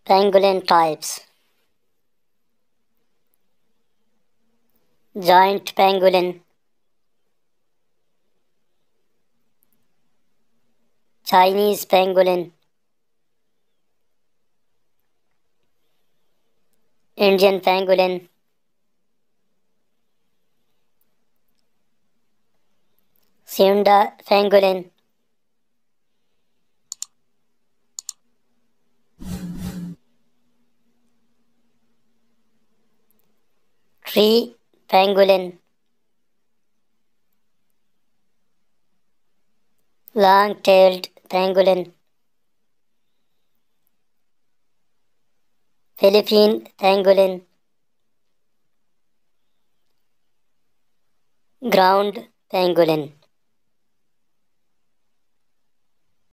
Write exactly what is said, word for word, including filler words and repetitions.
Pangolin types: giant pangolin, Chinese pangolin, Indian pangolin, Sunda pangolin, tree pangolin, long-tailed pangolin, Philippine pangolin, ground pangolin.